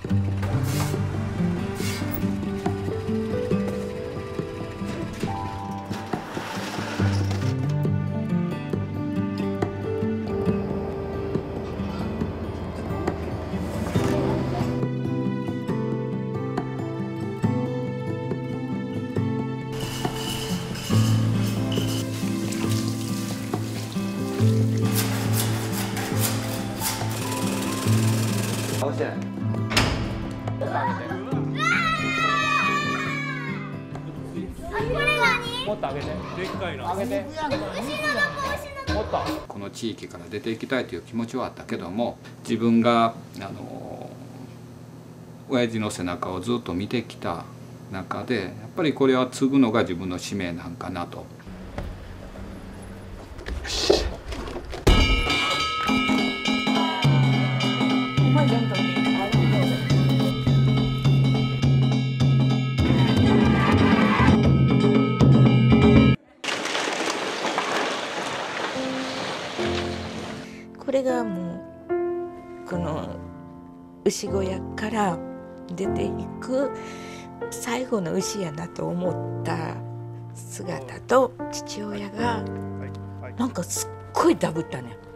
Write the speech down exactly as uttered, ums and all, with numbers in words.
倒してない。もっと上げて。でっかいな。上げて。もっと。この地域から出ていきたいという気持ちはあったけども、自分があの親父の背中をずっと見てきた中で、やっぱりこれは継ぐのが自分の使命なんかなと。 これがもうこの牛小屋から出ていく最後の牛やなと思った姿と父親がなんかすっごいダブったね。